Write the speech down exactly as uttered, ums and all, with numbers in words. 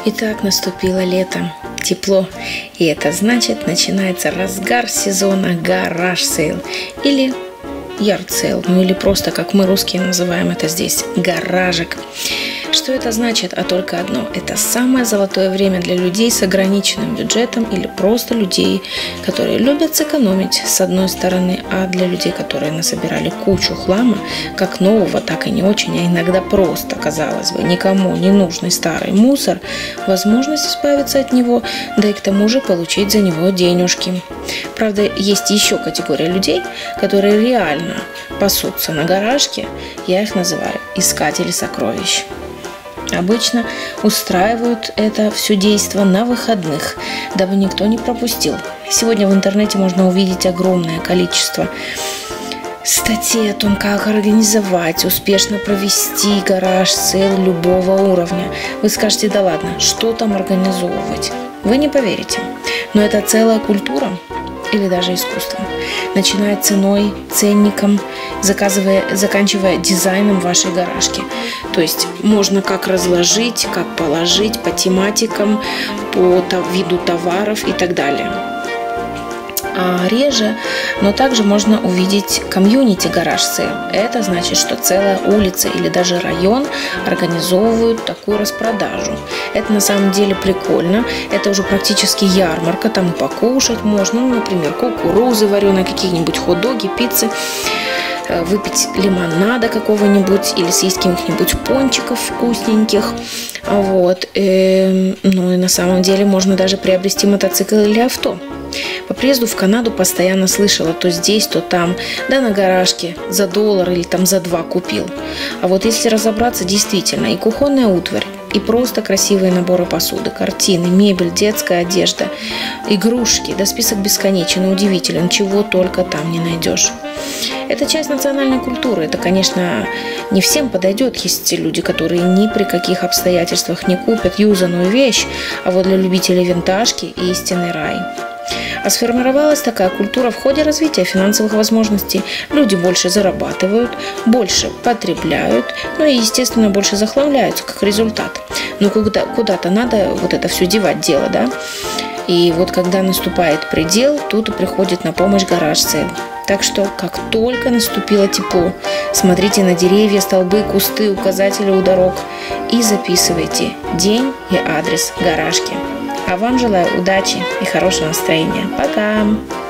Итак, наступило лето, тепло, и это значит, начинается разгар сезона гараж сейл или ярд сейл, ну или просто, как мы русские называем это здесь, гаражик. Что это значит? А только одно. Это самое золотое время для людей с ограниченным бюджетом или просто людей, которые любят сэкономить с одной стороны, а для людей, которые насобирали кучу хлама, как нового, так и не очень, а иногда просто, казалось бы, никому не нужный старый мусор, возможность избавиться от него, да и к тому же получить за него денежки. Правда, есть еще категория людей, которые реально пасутся на гаражке, я их называю искатели сокровищ. Обычно устраивают это все действо на выходных, дабы никто не пропустил. Сегодня в интернете можно увидеть огромное количество статей о том, как организовать, успешно провести гараж-сейл любого уровня. Вы скажете, да ладно, что там организовывать? Вы не поверите, но это целая культура или даже искусство. Начиная ценой, ценником, заказывая, заканчивая дизайном вашей гаражки. То есть можно как разложить, как положить по тематикам, по виду товаров и так далее. А реже, но также можно увидеть комьюнити гараж сейл. Это значит, что целая улица или даже район организовывают такую распродажу. Это на самом деле прикольно. Это уже практически ярмарка, там и покушать можно, ну, например, кукурузы вареные, какие-нибудь хот-доги, пиццы, выпить лимонада какого-нибудь или съесть каких-нибудь пончиков вкусненьких. Вот. Ну и на самом деле можно даже приобрести мотоцикл или авто. По приезду в Канаду постоянно слышала то здесь, то там, да на гаражке за доллар или там за два купил. А вот если разобраться, действительно, и кухонная утварь, и просто красивые наборы посуды, картины, мебель, детская одежда, игрушки, да список бесконечен и удивителен, чего только там не найдешь. Это часть национальной культуры. Это, конечно, не всем подойдет. Есть люди, которые ни при каких обстоятельствах не купят юзанную вещь, а вот для любителей винтажки истинный рай. А сформировалась такая культура в ходе развития финансовых возможностей. Люди больше зарабатывают, больше потребляют, ну и, естественно, больше захламляются как результат. Но куда- куда-то надо вот это все девать дело, да? И вот когда наступает предел, тут и приходит на помощь гараж сейл. Так что, как только наступило тепло, смотрите на деревья, столбы, кусты, указатели у дорог и записывайте день и адрес гаражки. А вам желаю удачи и хорошего настроения. Пока!